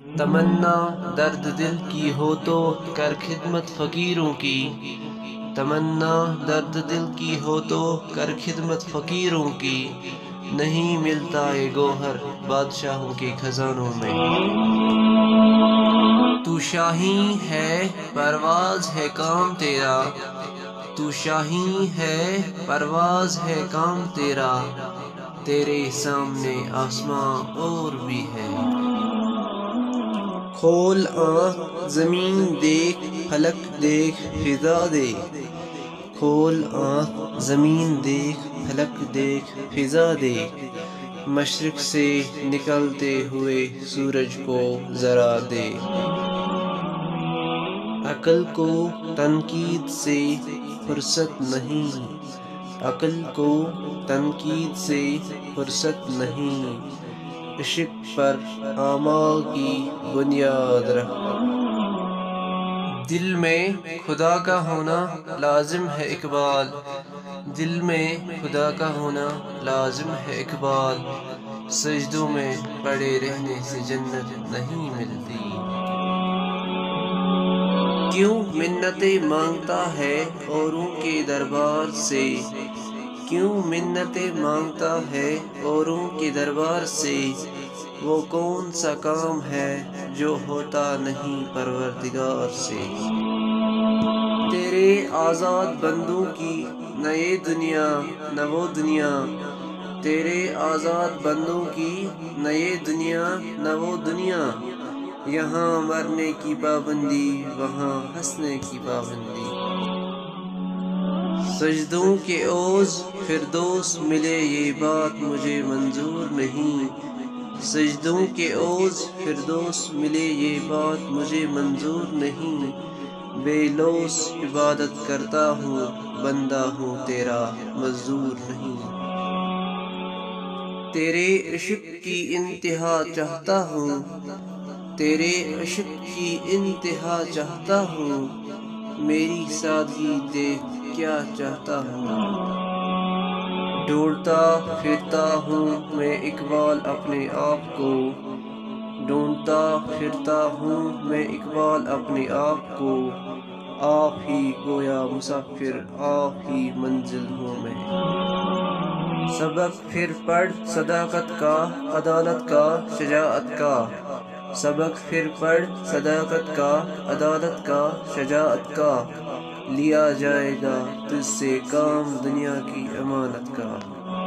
تمنا درد دل کی ہو تو کر خدمت فقیروں کی، تمنا درد دل کی ہو تو کر خدمت فقیروں کی، نہیں ملتا یہ گوہر بادشاہوں کے خزانوں میں۔ تو شاہین ہے پرواز ہے کام تیرا، تو شاہین ہے پرواز ہے کام تیرا، تیرے سامنے آسماں اور بھی ہے۔ کھول آنکھ زمین دیکھ فلک دیکھ فضا دیکھ، کھول آنکھ زمین دیکھ فلک دیکھ فضا دیکھ، مشرق سے نکلتے ہوئے سورج کو ذرا دیکھ۔ عقل کو تنقید سے فرصت نہیں، عقل کو تنقید سے فرصت نہیں، عشق پر اعمال کی بنیاد رکھ۔ دل میں خدا کا ہونا لازم ہے اقبال، دل میں خدا کا ہونا لازم ہے اقبال، سجدوں میں پڑے رہنے سے جنت نہیں ملتی۔ کیوں منتیں مانگتا ہے اوروں کے دربار سے، کیوں منتیں مانگتا ہے اوروں کے دربار سے، وہ کون سا کام ہے جو ہوتا نہیں پروردگار سے۔ تیرے آزاد بندوں کی نہ یہ دنیا نہ وہ دنیا، تیرے آزاد بندوں کی نہ یہ دنیا نہ وہ دنیا، یہاں مرنے کی پابندی وہاں ہنسنے کی پابندی۔ سجدوں کے عوض فردوس ملے یہ بات مجھے منظور نہیں، سجدوں کے عوض فردوس ملے یہ بات مجھے منظور نہیں، بے لوث عبادت کرتا ہوں بندہ ہوں تیرا مزدور نہیں۔ تیرے عشق کی انتہا چاہتا ہوں، تیرے عشق کی انتہا چاہتا ہوں، میری سادگی دیکھ کیا چاہتا ہوں۔ ڈھونڈتا پھرتا ہوں میں اقبال اپنے آپ کو، ڈھونڈتا پھرتا ہوں میں اقبال اپنے آپ کو، آپ ہی گویا مسافر آپ ہی منزل ہوں میں۔ سبق پھر پڑھ صداقت کا عدالت کا شجاعت کا، سبق پھر پڑھ صداقت کا عدالت کا شجاعت کا، لیا جائے گا تجھ سے کام دنیا کی امانت کا۔